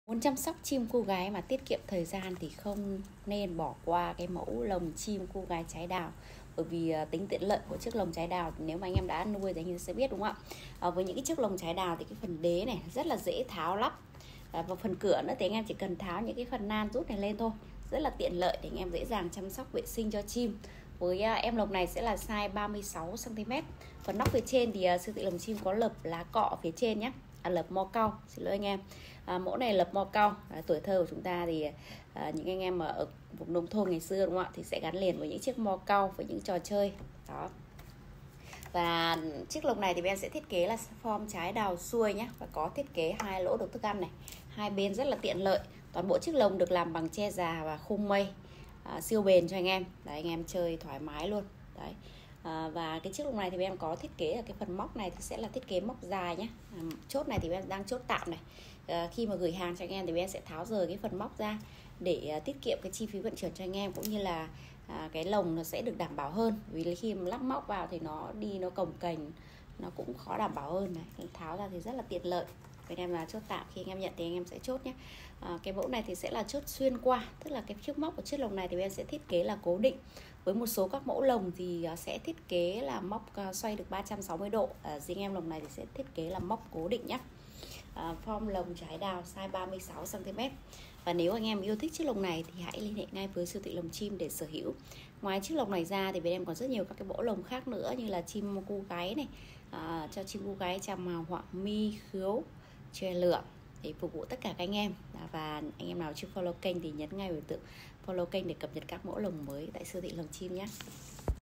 Muốn chăm sóc chim cu gáy mà tiết kiệm thời gian thì không nên bỏ qua cái mẫu lồng chim cu gáy trái đào. Bởi vì tính tiện lợi của chiếc lồng trái đào nếu mà anh em đã nuôi thì anh em sẽ biết, đúng không ạ? Với những cái chiếc lồng trái đào thì cái phần đế này rất là dễ tháo lắp. Và phần cửa nữa thì anh em chỉ cần tháo những cái phần nan rút này lên thôi. Rất là tiện lợi để anh em dễ dàng chăm sóc vệ sinh cho chim. Với em lồng này sẽ là size 36 cm. Phần nóc phía trên thì siêu thị lồng chim có lợp lá cọ phía trên nhé. Lợp mo cau, xin lỗi anh em. Mẫu này lợp mo cau. Tuổi thơ của chúng ta thì những anh em ở vùng nông thôn ngày xưa, đúng không ạ, thì sẽ gắn liền với những chiếc mo cau, với những trò chơi đó. Và chiếc lồng này thì bên em sẽ thiết kế là form trái đào xuôi nhé, và có thiết kế 2 lỗ đựng thức ăn này, hai bên rất là tiện lợi. Toàn bộ chiếc lồng được làm bằng tre già và khung mây, siêu bền cho anh em. Đấy, anh em chơi thoải mái luôn. Đấy. Và cái chiếc lồng này thì bên em có thiết kế ở cái phần móc này thì sẽ là thiết kế móc dài nhé. Chốt này thì bên em đang chốt tạm này. Khi mà gửi hàng cho anh em thì bên em sẽ tháo rời cái phần móc ra để tiết kiệm cái chi phí vận chuyển cho anh em, cũng như là cái lồng nó sẽ được đảm bảo hơn. Vì khi mà lắp móc vào thì nó đi nó cồng kềnh, nó cũng khó đảm bảo hơn này. Tháo ra thì rất là tiện lợi. Bên em là chốt tạm, khi anh em nhận thì anh em sẽ chốt nhé. Cái mẫu này thì sẽ là chốt xuyên qua, tức là cái chiếc móc của chiếc lồng này thì bên em sẽ thiết kế là cố định. Với một số các mẫu lồng thì sẽ thiết kế là móc xoay được 360 độ. Riêng em lồng này thì sẽ thiết kế là móc cố định nhé. Form lồng trái đào size 36 cm. Và nếu anh em yêu thích chiếc lồng này thì hãy liên hệ ngay với siêu thị lồng chim để sở hữu. Ngoài chiếc lồng này ra thì bên em còn rất nhiều các cái mẫu lồng khác nữa, như là chim cu gáy này, cho chim cu gáy chằm hoặc mi khứu, chòe lửa để phục vụ tất cả các anh em. Và anh em nào chưa follow kênh thì nhấn ngay biểu tượng follow kênh để cập nhật các mẫu lồng mới tại siêu thị lồng chim nhé.